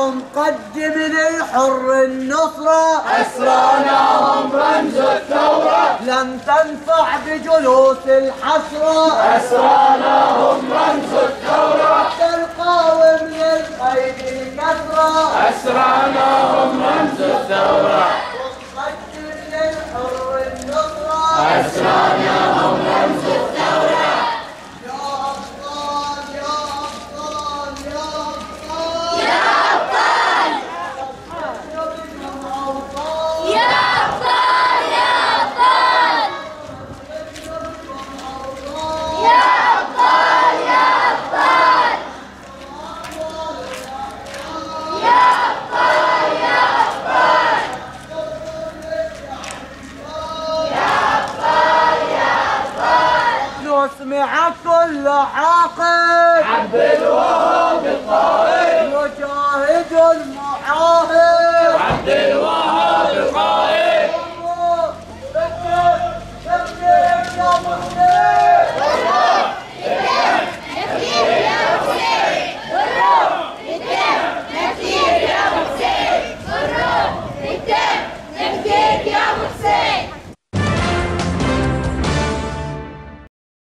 ومقدم للحر النصرة، أسرانا هم رمز الثورة، لن تنفع بجلوس الحسرة، أسرانا هم رمز الثورة، تلقاوم للقيد الكسرة، أسرانا هم رمز الثورة، ومقدم للحر النصرة، أسرانا هم رمز الثورة. نسمع كل عاقل عبد وهو بالطائر، يجاهد المعاهد، عبد